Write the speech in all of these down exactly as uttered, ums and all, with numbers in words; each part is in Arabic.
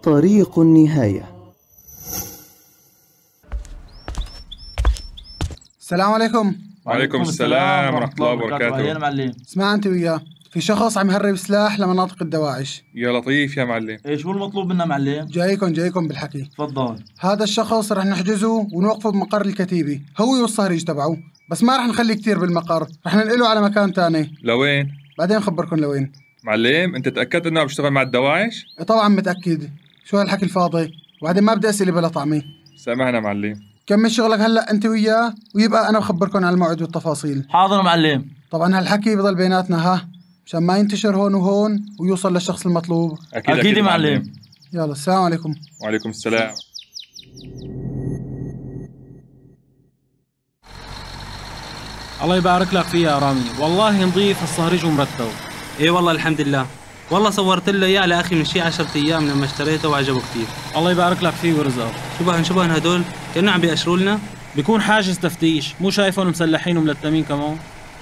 طريق النهاية. السلام عليكم. وعليكم السلام ورحمة الله وبركاته. يا معلم، اسمع أنت وياه، في شخص عم يهرب سلاح لمناطق الدواعش. يا لطيف يا معلم. ايش هو المطلوب منا معلم؟ جايكم جايكم بالحكي. تفضل. هذا الشخص رح نحجزه ونوقفه بمقر الكتيبة، هو والصهريج تبعه، بس ما رح نخليه كتير بالمقر، رح ننقله على مكان تاني. لوين؟ بعدين خبركم لوين. معلم انت تأكدت انه عم بشتغل مع الدواعش؟ طبعا متأكد، شو هالحكي الفاضي، وبعدين ما بدي أسئلة بلا طعمة. سامحنا معلم. كمل شغلك هلا انت وياه، ويبقى انا بخبركم على الموعد والتفاصيل. حاضر معلم. طبعا هالحكي بضل بيناتنا ها، مشان ما ينتشر هون وهون ويوصل للشخص المطلوب. اكيد اكيد, أكيد معلم. معلم. يلا السلام عليكم. وعليكم السلام. الله يبارك لك فيه يا رامي، والله نظيف الصهريج ومرتب. ايه والله الحمد لله، والله صورت له اياه لاخي من شي عشرة ايام لما اشتريته وعجبه كثير. الله يبارك لك فيه ويرزقك. شبهن شبهن هدول كانوا عم بيأشروا لنا. بيكون حاجز تفتيش، مو شايفهم مسلحين وملتمين كمان.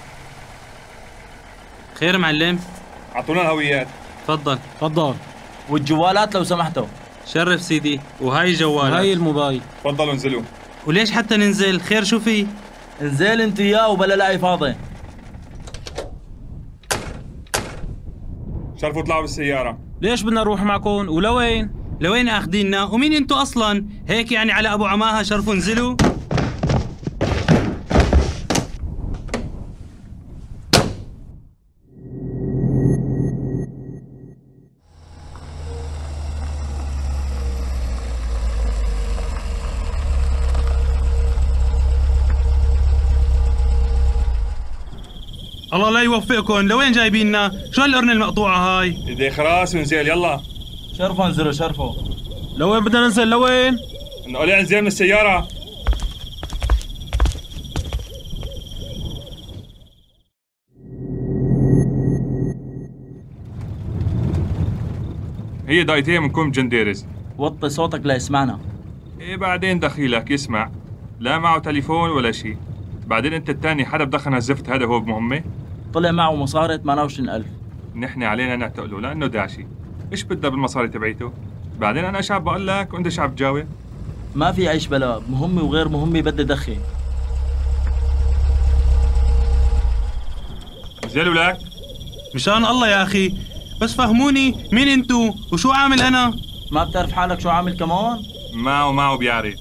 خير معلم؟ اعطونا الهويات. تفضل. تفضل. والجوالات لو سمحتوا. شرف سيدي، وهاي جوالات. هاي الموبايل. تفضلوا انزلوا. وليش حتى ننزل؟ خير شو في؟ انزل انت وياه وبلا لاقي فاضي. شرفوا اطلعوا بالسيارة. ليش بدنا نروح معكم ولوين؟ لوين اخذيننا؟ ومين انتو اصلا؟ هيك يعني على ابو عماها شرفوا انزلوا؟ الله لا يوفقكم، لوين جايبيننا؟ شو هالقرن المقطوعة هاي؟ ايدي خلاص ونزل يلا. شرفوا انزلوا شرفوا. لوين بدنا ننزل لوين؟ انه قولي انزل من السيارة. هي دايتين بنكون بجنديرز. وطي صوتك ليسمعنا. ايه بعدين دخيلك يسمع، لا معه تليفون ولا شيء. بعدين انت الثاني حدا بدخن هالزفت هذا هو بمهمة؟ طلع معه مصاري ثمانية وعشرين ألف. نحن علينا نعتقله لانه داعشي. ايش بدها بالمصاري تبعيته؟ بعدين انا ايش عم بقول لك وانت ايش عم تجاوب؟ ما في عيش بلا، مهمة وغير مهمة بدي دخن. نزلوا لك. مشان الله يا اخي، بس فهموني مين انتو وشو عامل انا؟ ما بتعرف حالك شو عامل كمان؟ معه معه بيعرف.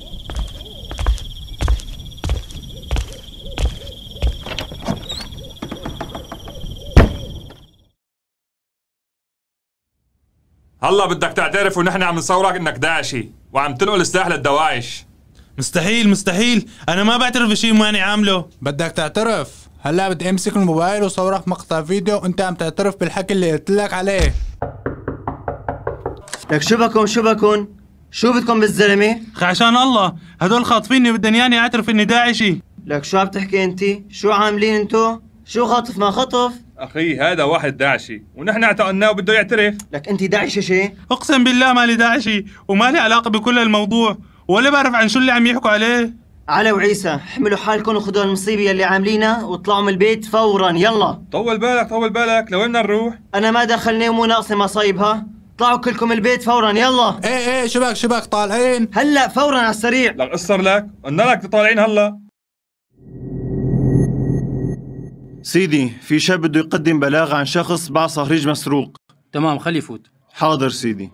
هلا بدك تعترف ونحن عم نصورك انك داعشي وعم تنقل سلاح للدواعش. مستحيل مستحيل، انا ما بعترف بشيء ماني عامله. بدك تعترف؟ هلا بدي امسك الموبايل وصورك مقطع فيديو وانت عم تعترف بالحكي اللي قلت لك عليه. لك شو بكون شو بكون؟ شو بدكم بالزلمه؟ عشان الله هدول خاطفيني بدهم ياني اعترف اني داعشي. لك شو عم تحكي انت؟ شو عاملين انتو؟ شو خاطف ما خطف؟ اخي هذا واحد داعشي ونحن اعتقلناه وبده يعترف. لك انت داعشة شي؟ اقسم بالله مالي داعشي وما لي علاقه بكل الموضوع ولا بعرف عن شو اللي عم يحكوا عليه. علي وعيسى احملوا حالكم وخذوا المصيبه اللي عاملينها واطلعوا من البيت فورا يلا. طول بالك طول بالك، لوين بدنا نروح؟ انا ما دخلني ومو ناقصه مصايبها. اطلعوا كلكم البيت فورا يلا. ايه ايه شبك شبك طالعين هلا فورا على السريع. لك قصر لك، قلنا لك طالعين هلا. سيدي في شاب بده يقدم بلاغ عن شخص باع صهريج مسروق. تمام خلي يفوت. حاضر سيدي.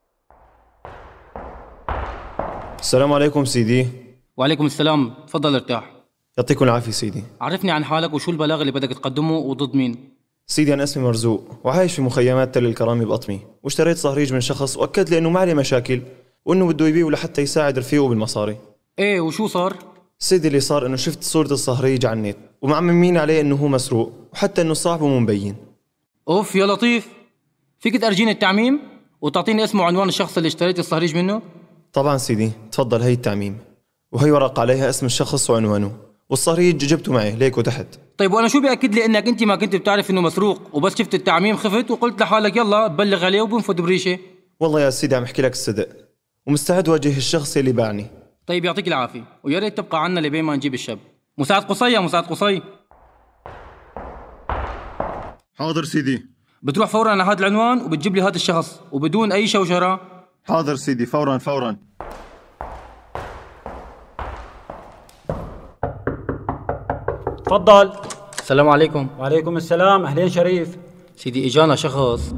السلام عليكم سيدي. وعليكم السلام، تفضل ارتاح. يعطيكم العافية سيدي. عرفني عن حالك وشو البلاغ اللي بدك تقدمه وضد مين؟ سيدي أنا اسمي مرزوق وعايش في مخيمات تل الكرامة بقطمي، واشتريت صهريج من شخص وأكد لي إنه ما عليه مشاكل وإنه بده يبيعه لحتى يساعد رفيقه بالمصاري. إيه وشو صار؟ سيدي اللي صار إنه شفت صورة الصهريج على النت ومعممين عليه إنه هو مسروق وحتى إنه صاحبه مو مبين. أوف يا لطيف، فيك تأرجيني التعميم وتعطيني اسم وعنوان الشخص اللي اشتريت الصهريج منه؟ طبعا سيدي، تفضل هي التعميم وهي ورقة عليها اسم الشخص وعنوانه، والصهريج جبته معي ليكو تحت. طيب وانا شو بيأكد لي انك انت ما كنت بتعرف انه مسروق وبس شفت التعميم خفت وقلت لحالك يلا ببلغ عليه وبنفذ بريشه؟ والله يا سيدي عم احكي لك الصدق ومستعد واجه الشخص اللي باعني. طيب يعطيك العافيه ويا ريت تبقى عنا لبين ما نجيب الشاب. مساعد قصي يا مساعد قصي. حاضر سيدي. بتروح فورا على هذا العنوان وبتجيب لي هذا الشخص وبدون اي شوشره. حاضر سيدي، فورا فورا. تفضل. السلام عليكم. وعليكم السلام، أهلين شريف. سيدي اجانا شخص.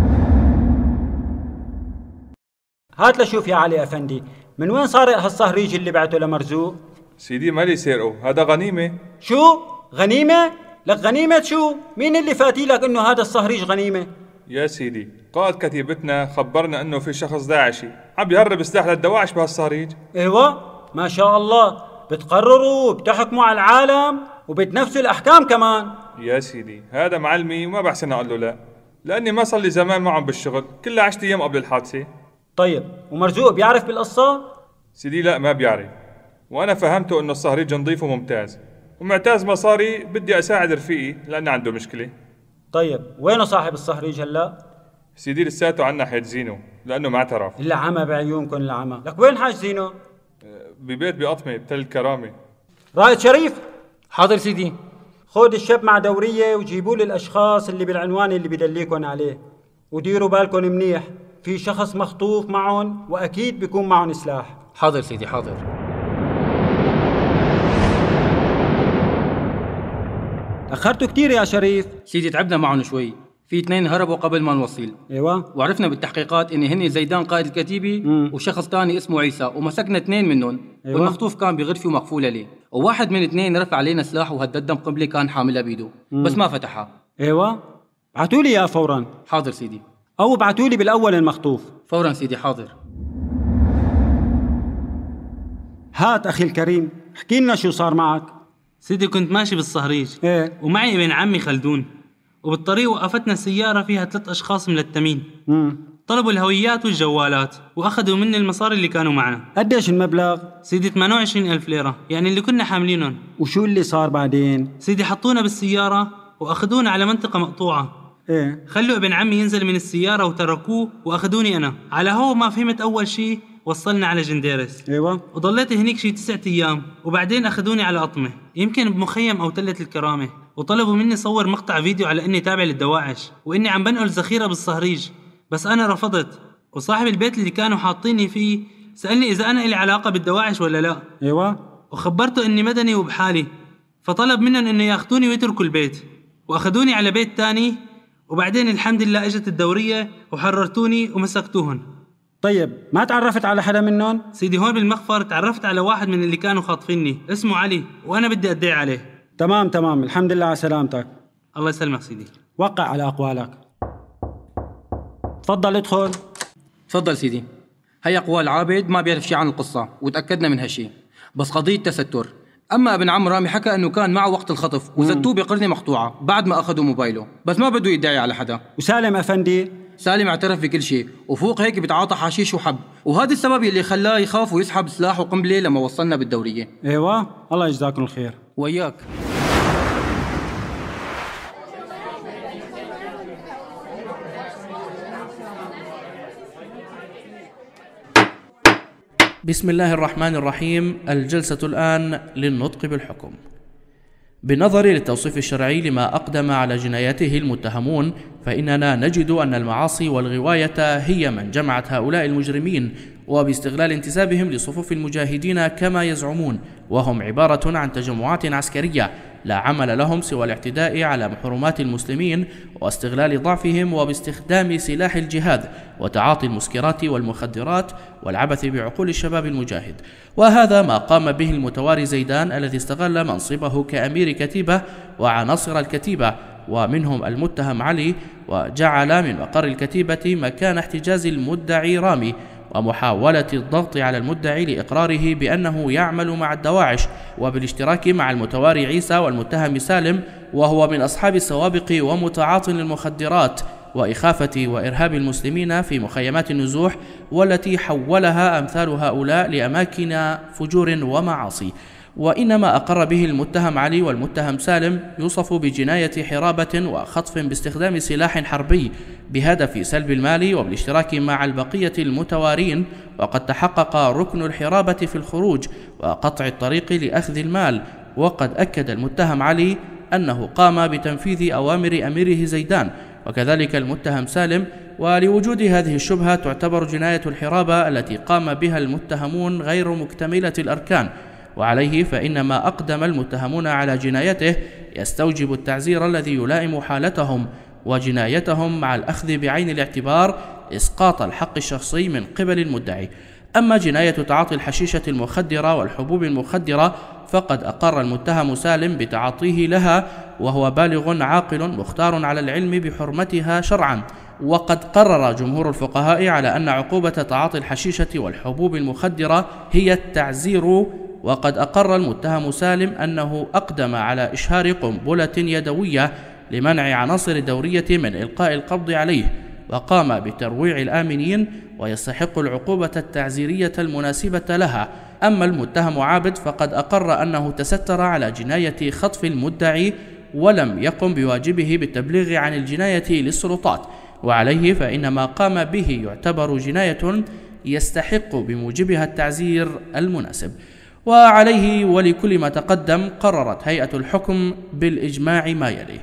هات لشوف يا علي أفندي، من وين سارق هالصهريج اللي بعته لمرزوق؟ سيدي ما لي سرقه، هذا غنيمة. شو؟ غنيمة؟ لك غنيمة شو؟ مين اللي فاتي لك انه هذا الصهريج غنيمة؟ يا سيدي قائد كتيبتنا خبرنا انه في شخص داعشي عم يهرب سلاح للدواعش بهالصهريج. ايوه ما شاء الله، بتقرروا وبتحكموا على العالم وبتنفذوا الاحكام كمان. يا سيدي هذا معلمي وما بحسن اقول له لا، لاني ما صار لي زمان معهم بالشغل، كلها عشت ايام قبل الحادثة. طيب ومرزوق بيعرف بالقصة؟ سيدي لا ما بيعرف، وانا فهمته انه الصهريج نظيف وممتاز، ومعتاز مصاري بدي اساعد رفيقي لانه عنده مشكلة. طيب وينه صاحب الصهريج هلا؟ سيدي لساته عنا حاجزينه لانه ما اعترف. العمى بعيونكم العمى، لك وين حاجزينه؟ ببيت بقطمة بتل الكرامة. رائد شريف. حاضر سيدي. خذ الشاب مع دورية وجيبوا لي الاشخاص اللي بالعنوان اللي بدليكم عليه، وديروا بالكم منيح، في شخص مخطوف معهم واكيد بيكون معهم سلاح. حاضر سيدي حاضر. أخرتوا كتير يا شريف. سيدي تعبنا معهم شوي، في اثنين هربوا قبل ما نوصل. ايوه. وعرفنا بالتحقيقات ان هن زيدان قائد الكتيبه مم. وشخص ثاني اسمه عيسى، ومسكنا اثنين منهم. أيوة. والمخطوف كان بغرفه مقفوله عليه، وواحد من الاثنين رفع علينا سلاح وهددنا بقنبله كان حاملها بيده، مم. بس ما فتحها. ايوه ابعتوا لي اياه فورا. حاضر سيدي. او ابعتوا لي بالاول المخطوف. فورا سيدي حاضر. هات اخي الكريم، احكي لنا شو صار معك. سيدي كنت ماشي بالصهريج ايه ومعي ابن عمي خلدون، وبالطريق وقفتنا سيارة فيها ثلاث أشخاص ملتمين. امم طلبوا الهويات والجوالات وأخذوا مني المصاري اللي كانوا معنا. قديش المبلغ؟ سيدي ثمانية وعشرين ألف ليرة، يعني اللي كنا حاملينهم. وشو اللي صار بعدين؟ سيدي حطونا بالسيارة وأخذونا على منطقة مقطوعة. ايه خلوا ابن عمي ينزل من السيارة وتركوه وأخذوني أنا. على هو ما فهمت أول شيء وصلنا على جنديرس. ايوه. وضليت هنيك شي تسعة ايام، وبعدين اخذوني على قطمه يمكن بمخيم او تلة الكرامه، وطلبوا مني صور مقطع فيديو على اني تابع للدواعش واني عم بنقل ذخيره بالصهريج، بس انا رفضت. وصاحب البيت اللي كانوا حاطيني فيه سالني اذا انا لي علاقه بالدواعش ولا لا. ايوه. وخبرته اني مدني وبحالي، فطلب منهم انه ياخذوني ويتركوا البيت، واخذوني على بيت تاني، وبعدين الحمد لله اجت الدوريه وحررتوني ومسكتوهم. طيب ما تعرفت على حدا منهم؟ سيدي هون بالمخفر تعرفت على واحد من اللي كانوا خاطفيني اسمه علي، وانا بدي ادعي عليه. تمام تمام، الحمد لله على سلامتك. الله يسلمك سيدي. وقع على اقوالك. تفضل ادخل. تفضل سيدي. هي اقوال عابد ما بيعرف شيء عن القصه وتاكدنا من هالشيء، بس قضيه تستر. اما ابن عم رامي حكى انه كان معه وقت الخطف وزتوه بقرنه مقطوعه بعد ما اخذوا موبايله، بس ما بده يدعي على حدا. وسالم افندي؟ سالم اعترف بكل شيء، وفوق هيك بتعاطى حشيش وحب، وهذا السبب اللي خلاه يخاف ويسحب سلاح وقنبله لما وصلنا بالدوريه. ايوه الله يجزاكم الخير. وياك. بسم الله الرحمن الرحيم. الجلسة الآن للنطق بالحكم. بالنظر للتوصيف الشرعي لما أقدم على جناياته المتهمون، فإننا نجد أن المعاصي والغواية هي من جمعت هؤلاء المجرمين، وباستغلال انتسابهم لصفوف المجاهدين كما يزعمون، وهم عبارة عن تجمعات عسكرية لا عمل لهم سوى الاعتداء على محرومات المسلمين واستغلال ضعفهم، وباستخدام سلاح الجهاد وتعاطي المسكرات والمخدرات والعبث بعقول الشباب المجاهد. وهذا ما قام به المتواري زيدان الذي استغل منصبه كأمير كتيبة وعناصر الكتيبة ومنهم المتهم علي، وجعل من مقر الكتيبة مكان احتجاز المدعي رامي ومحاولة الضغط على المدعي لإقراره بأنه يعمل مع الدواعش، وبالاشتراك مع المتواري عيسى والمتهم سالم وهو من أصحاب السوابق ومتعاط للمخدرات وإخافة وإرهاب المسلمين في مخيمات النزوح، والتي حولها أمثال هؤلاء لأماكن فجور ومعاصي. وإنما أقر به المتهم علي والمتهم سالم يوصف بجناية حرابة وخطف باستخدام سلاح حربي بهدف سلب المال وبالاشتراك مع البقية المتوارين، وقد تحقق ركن الحرابة في الخروج وقطع الطريق لأخذ المال. وقد أكد المتهم علي أنه قام بتنفيذ أوامر أميره زيدان، وكذلك المتهم سالم ولوجود هذه الشبهة تعتبر جناية الحرابة التي قام بها المتهمون غير مكتملة الأركان، وعليه فإن ما أقدم المتهمون على جنايته يستوجب التعزير الذي يلائم حالتهم وجنايتهم، مع الأخذ بعين الاعتبار إسقاط الحق الشخصي من قبل المدعي. أما جناية تعاطي الحشيشة المخدرة والحبوب المخدرة فقد أقر المتهم سالم بتعاطيه لها، وهو بالغ عاقل مختار على العلم بحرمتها شرعا. وقد قرر جمهور الفقهاء على أن عقوبة تعاطي الحشيشة والحبوب المخدرة هي التعزير. وقد أقر المتهم سالم أنه أقدم على إشهار قنبلة يدوية لمنع عناصر الدورية من إلقاء القبض عليه، وقام بترويع الآمنين، ويستحق العقوبة التعزيرية المناسبة لها. أما المتهم عابد فقد أقر أنه تستر على جناية خطف المدعي ولم يقم بواجبه بالتبليغ عن الجناية للسلطات، وعليه فإن ما قام به يعتبر جناية يستحق بموجبها التعزير المناسب. وعليه ولكل ما تقدم قررت هيئة الحكم بالإجماع ما يلي: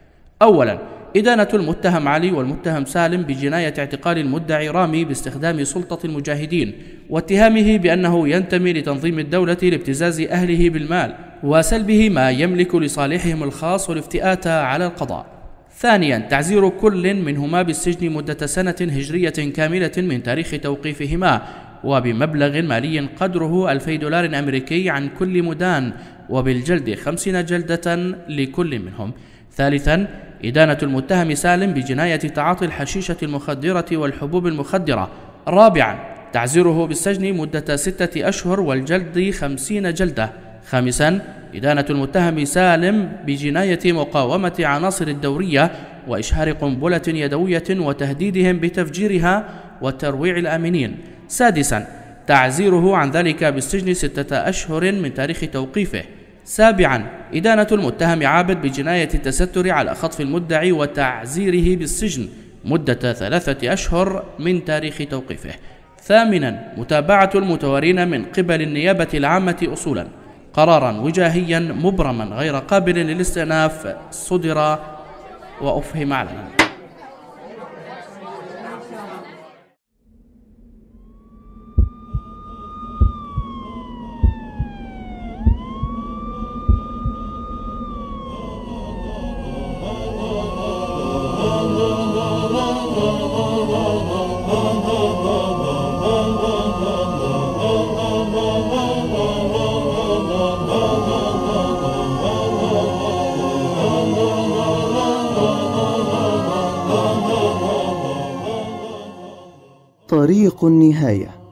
أولا، إدانة المتهم علي والمتهم سالم بجناية اعتقال المدعي رامي باستخدام سلطة المجاهدين، واتهامه بأنه ينتمي لتنظيم الدولة لابتزاز أهله بالمال وسلبه ما يملك لصالحهم الخاص والافتئات على القضاء. ثانيا، تعزير كل منهما بالسجن مدة سنة هجرية كاملة من تاريخ توقيفهما، وبمبلغ مالي قدره ألفي دولار أمريكي عن كل مدان، وبالجلد خمسين جلدة لكل منهم. ثالثا، إدانة المتهم سالم بجناية تعاطي الحشيشة المخدرة والحبوب المخدرة. رابعا، تعزيره بالسجن مدة ستة أشهر والجلد خمسين جلدة. خامسا، إدانة المتهم سالم بجناية مقاومة عناصر الدورية وإشهار قنبلة يدوية وتهديدهم بتفجيرها وترويع الآمنين. سادسا، تعزيره عن ذلك بالسجن ستة أشهر من تاريخ توقيفه. سابعا، إدانة المتهم عابد بجناية التستر على خطف المدعي وتعزيره بالسجن مدة ثلاثة أشهر من تاريخ توقيفه. ثامنا، متابعة المتورين من قبل النيابة العامة أصولا قرارا وجاهيا مبرما غير قابل للاستئناف صدر وأفهم علنا. طريق النهاية.